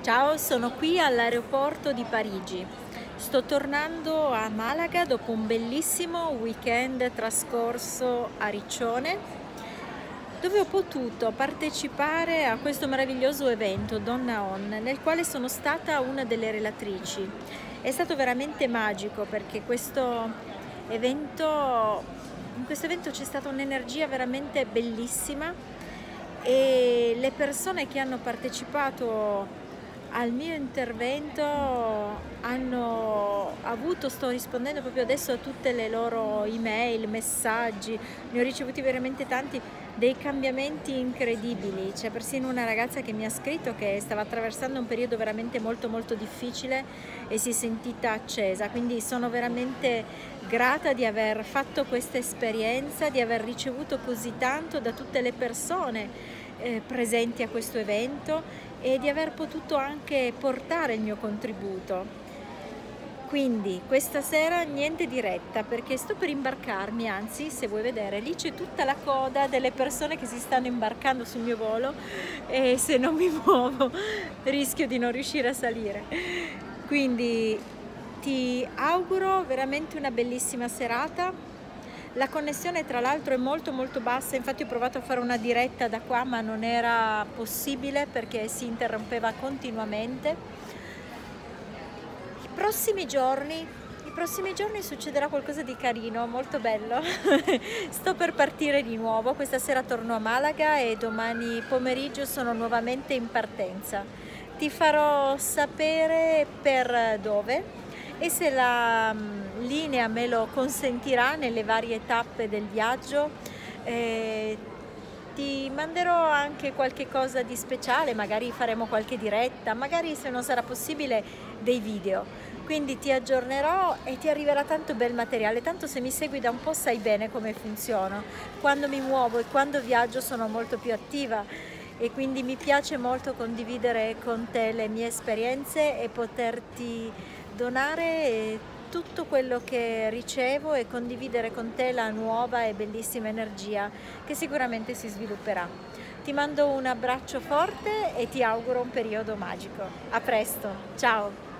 Ciao, sono qui all'aeroporto di Parigi. Sto tornando a Malaga dopo un bellissimo weekend trascorso a Riccione, dove ho potuto partecipare a questo meraviglioso evento Donna On, nel quale sono stata una delle relatrici. È stato veramente magico perché in questo evento c'è stata un'energia veramente bellissima e le persone che hanno partecipato al mio intervento sto rispondendo proprio adesso a tutte le loro email, messaggi, ne ho ricevuti veramente tanti, dei cambiamenti incredibili. C'è persino una ragazza che mi ha scritto che stava attraversando un periodo veramente molto molto difficile e si è sentita accesa, quindi sono veramente grata di aver fatto questa esperienza, di aver ricevuto così tanto da tutte le persone presenti a questo evento e di aver potuto anche portare il mio contributo. Quindi questa sera niente diretta perché sto per imbarcarmi, anzi se vuoi vedere lì c'è tutta la coda delle persone che si stanno imbarcando sul mio volo e se non mi muovo rischio di non riuscire a salire. Quindi ti auguro veramente una bellissima serata. La connessione tra l'altro è molto molto bassa, infatti ho provato a fare una diretta da qua ma non era possibile perché si interrompeva continuamente. I prossimi giorni succederà qualcosa di carino, molto bello. Sto per partire di nuovo, questa sera torno a Malaga e domani pomeriggio sono nuovamente in partenza. Ti farò sapere per dove e se la linea me lo consentirà nelle varie tappe del viaggio. Ti manderò anche qualche cosa di speciale, magari faremo qualche diretta, magari se non sarà possibile dei video. Quindi ti aggiornerò e ti arriverà tanto bel materiale, tanto se mi segui da un po' sai bene come funziono. Quando mi muovo e quando viaggio sono molto più attiva e quindi mi piace molto condividere con te le mie esperienze e poterti donare tutto quello che ricevo e condividere con te la nuova e bellissima energia che sicuramente si svilupperà. Ti mando un abbraccio forte e ti auguro un periodo magico. A presto, ciao!